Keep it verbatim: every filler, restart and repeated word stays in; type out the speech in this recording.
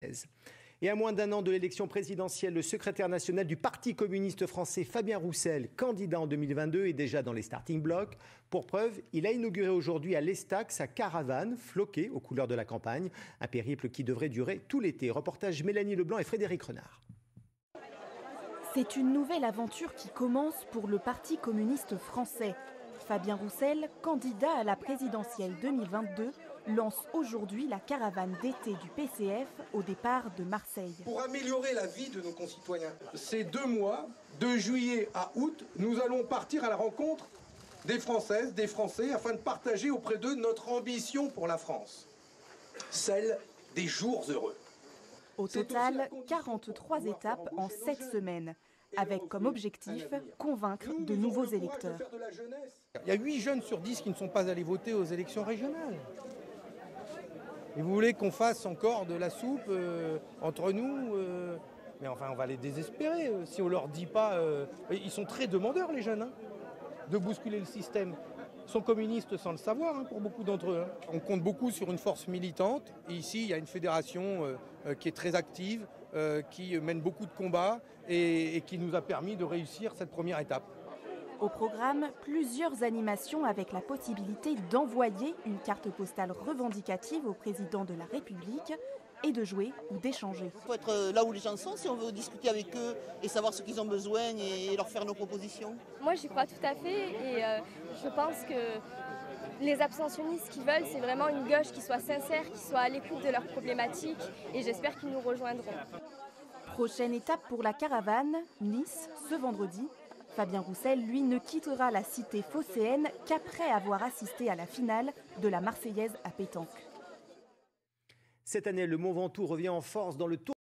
française. Et à moins d'un an de l'élection présidentielle, le secrétaire national du Parti communiste français, Fabien Roussel, candidat en deux mille vingt-deux, est déjà dans les starting blocks. Pour preuve, il a inauguré aujourd'hui à l'Estac sa caravane floquée aux couleurs de la campagne. Un périple qui devrait durer tout l'été. Reportage Mélanie Leblanc et Frédéric Renard. C'est une nouvelle aventure qui commence pour le Parti communiste français. Fabien Roussel, candidat à la présidentielle deux mille vingt-deux, lance aujourd'hui la caravane d'été du P C F au départ de Marseille. Pour améliorer la vie de nos concitoyens, ces deux mois, de juillet à août, nous allons partir à la rencontre des Françaises, des Français, afin de partager auprès d'eux notre ambition pour la France, celle des jours heureux. Au total, quarante-trois étapes en sept semaines, avec comme objectif convaincre de nouveaux électeurs. Il y a huit jeunes sur dix qui ne sont pas allés voter aux élections régionales. Et vous voulez qu'on fasse encore de la soupe euh, entre nous euh, mais enfin, on va les désespérer euh, si on leur dit pas... Euh, ils sont très demandeurs, les jeunes, hein, de bousculer le système. Ils sont communistes sans le savoir, hein, pour beaucoup d'entre eux. Hein. On compte beaucoup sur une force militante. Et ici, il y a une fédération euh, euh, qui est très active, euh, qui mène beaucoup de combats et, et qui nous a permis de réussir cette première étape. Au programme, plusieurs animations avec la possibilité d'envoyer une carte postale revendicative au président de la République et de jouer ou d'échanger. Il faut être là où les gens sont si on veut discuter avec eux et savoir ce qu'ils ont besoin et leur faire nos propositions. Moi j'y crois tout à fait et euh, je pense que les abstentionnistes, ce qu'ils veulent, c'est vraiment une gauche qui soit sincère, qui soit à l'écoute de leurs problématiques et j'espère qu'ils nous rejoindront. Prochaine étape pour la caravane, Nice, ce vendredi. Fabien Roussel, lui, ne quittera la cité phocéenne qu'après avoir assisté à la finale de la Marseillaise à pétanque. Cette année, le Mont Ventoux revient en force dans le Tour